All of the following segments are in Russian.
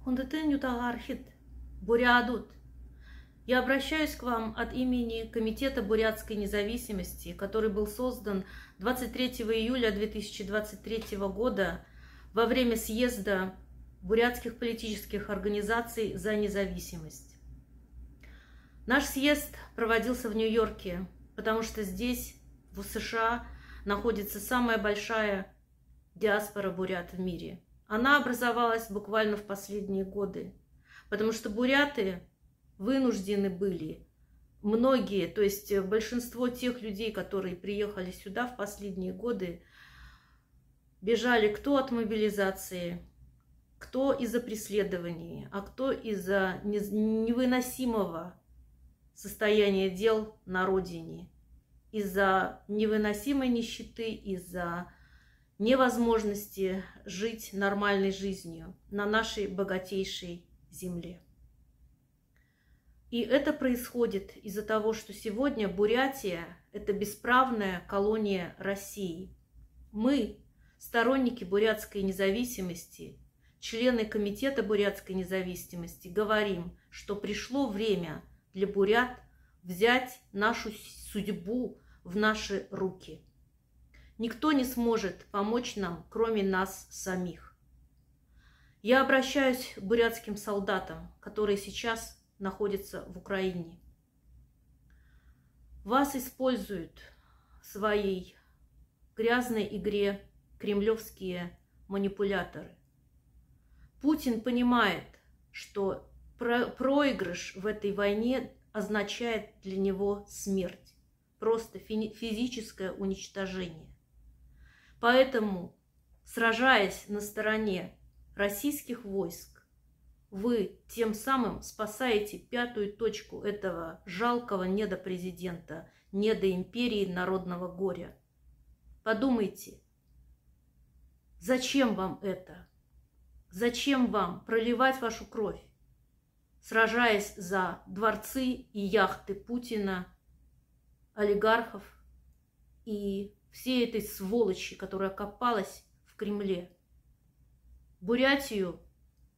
Хундытын юталархит, бурядут. Я обращаюсь к вам от имени Комитета бурятской независимости, который был создан 23 июля 2023 года во время съезда бурятских политических организаций за независимость. Наш съезд проводился в Нью-Йорке, потому что здесь, в США, находится самая большая диаспора бурят в мире. Она образовалась буквально в последние годы, потому что буряты вынуждены были, многие, то есть большинство тех людей, которые приехали сюда в последние годы, бежали кто от мобилизации, кто из-за преследований, а кто из-за невыносимого состояния дел на родине, из-за невыносимой нищеты, из-за невозможности жить нормальной жизнью на нашей богатейшей земле. И это происходит из-за того, что сегодня Бурятия – это бесправная колония России. Мы, сторонники бурятской независимости, члены Комитета бурятской независимости, говорим, что пришло время для бурят взять нашу судьбу в наши руки. Никто не сможет помочь нам, кроме нас самих. Я обращаюсь к бурятским солдатам, которые сейчас находятся в Украине. Вас используют в своей грязной игре кремлевские манипуляторы. Путин понимает, что проигрыш в этой войне означает для него смерть, просто физическое уничтожение. Поэтому, сражаясь на стороне российских войск, вы тем самым спасаете пятую точку этого жалкого недопрезидента, недоимперии народного горя. Подумайте, зачем вам это? Зачем вам проливать вашу кровь, сражаясь за дворцы и яхты Путина, олигархов и всей этой сволочи, которая копалась в Кремле? Бурятию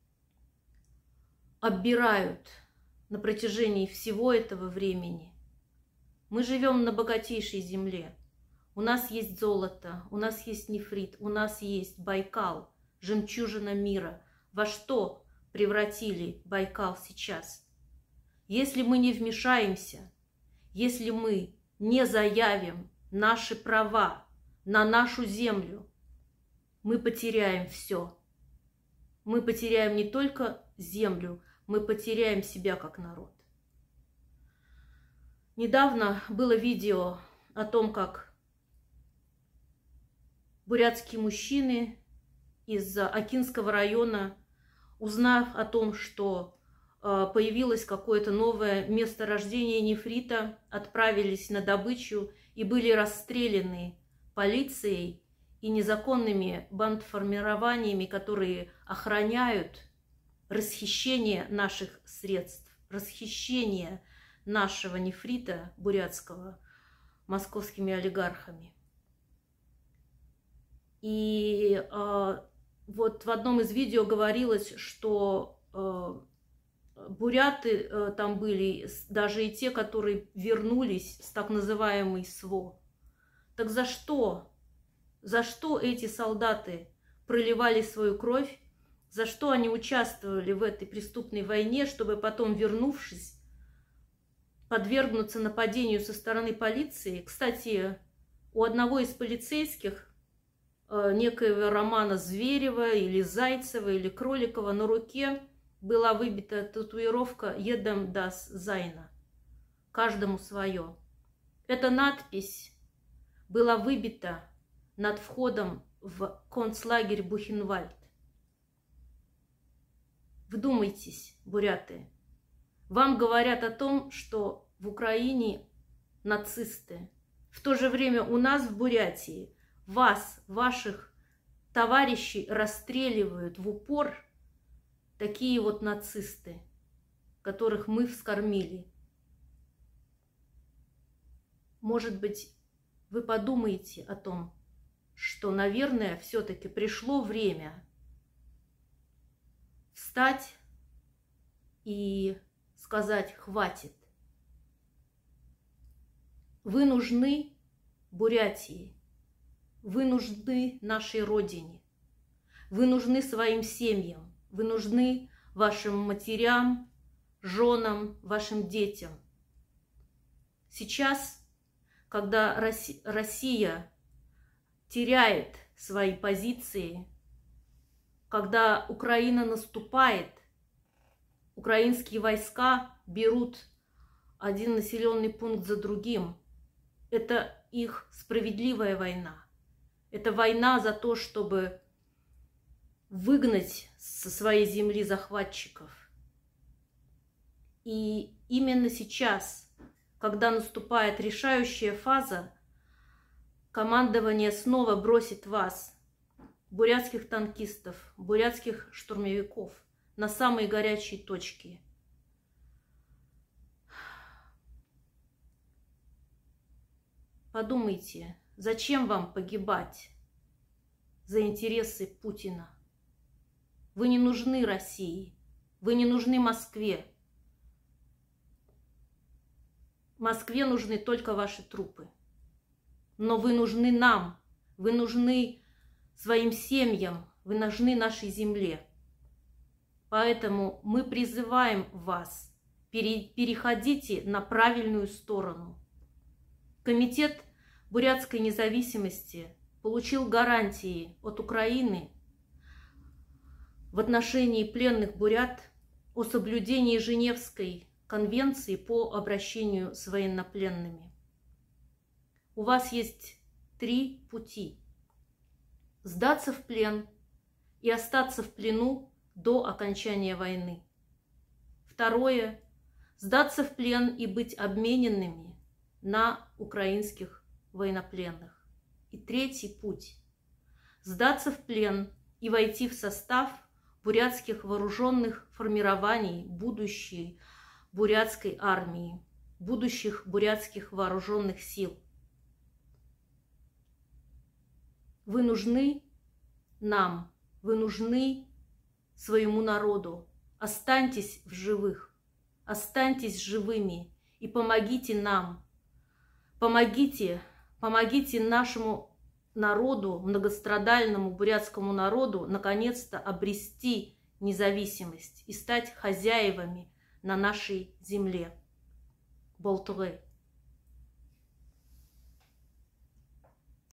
оббирают на протяжении всего этого времени. Мы живем на богатейшей земле. У нас есть золото, у нас есть нефрит, у нас есть Байкал, жемчужина мира. Во что превратили Байкал сейчас? Если мы не вмешаемся, если мы не заявим наши права на нашу землю, мы потеряем все. Мы потеряем не только землю, мы потеряем себя как народ. Недавно было видео о том, как бурятские мужчины из Акинского района, узнав о том, что появилось какое-то новое месторождение нефрита, отправились на добычу и были расстреляны полицией и незаконными бандформированиями, которые охраняют расхищение наших средств, расхищение нашего нефрита бурятского московскими олигархами. И вот в одном из видео говорилось, что буряты там были, даже и те, которые вернулись с так называемой СВО. Так за что? За что эти солдаты проливали свою кровь? За что они участвовали в этой преступной войне, чтобы потом, вернувшись, подвергнуться нападению со стороны полиции? Кстати, у одного из полицейских, некоего Романа Зверева или Зайцева или Кроликова, на руке была выбита татуировка «Едем дас Зайна». Каждому свое. Эта надпись была выбита над входом в концлагерь Бухенвальд. Вдумайтесь, буряты. Вам говорят о том, что в Украине нацисты. В то же время у нас в Бурятии вас, ваших товарищей расстреливают в упор такие вот нацисты, которых мы вскормили. Может быть, вы подумаете о том, что, наверное, все-таки пришло время встать и сказать «хватит». Вы нужны Бурятии, вы нужны нашей родине, вы нужны своим семьям, вы нужны вашим матерям, женам, вашим детям. Сейчас, когда Россия теряет свои позиции, когда Украина наступает, украинские войска берут один населенный пункт за другим. Это их справедливая война. Это война за то, чтобы выгнать со своей земли захватчиков. И именно сейчас, когда наступает решающая фаза, командование снова бросит вас, бурятских танкистов, бурятских штурмовиков, на самые горячие точки. Подумайте, зачем вам погибать за интересы Путина? Вы не нужны России, вы не нужны Москве. Москве нужны только ваши трупы. Но вы нужны нам, вы нужны своим семьям, вы нужны нашей земле. Поэтому мы призываем вас, переходите на правильную сторону. Комитет бурятской независимости получил гарантии от Украины в отношении пленных бурят о соблюдении Женевской конвенции по обращению с военнопленными. У вас есть 3 пути: сдаться в плен и остаться в плену до окончания войны. Второе – сдаться в плен и быть обмененными на украинских военнопленных. И третий путь – сдаться в плен и войти в состав бурятских вооруженных формирований будущей бурятской армии, будущих бурятских вооруженных сил. Вы нужны нам, вы нужны своему народу. Останьтесь в живых, останьтесь живыми и помогите нам. Помогите нашему народу, многострадальному бурятскому народу, наконец-то обрести независимость и стать хозяевами на нашей земле. Болтуре.